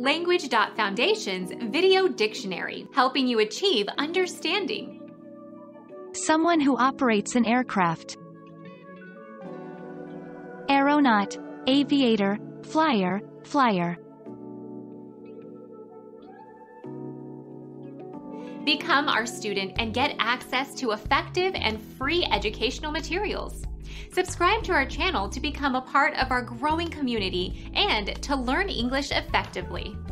Language.Foundation's Video Dictionary, helping you achieve understanding. Someone who operates an aircraft. Aeronaut, aviator, flyer, flyer. Become our student and get access to effective and free educational materials. Subscribe to our channel to become a part of our growing community and to learn English effectively.